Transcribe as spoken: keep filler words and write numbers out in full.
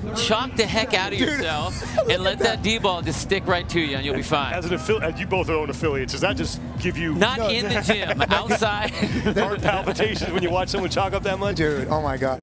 chalk the heck out of yourself and let that D-ball just stick right to you, and you'll be fine. As an affiliate, you both own affiliates. Does that just give you not no, in the gym, outside? Heart palpitations when you watch someone chalk up that much? Dude, oh my God.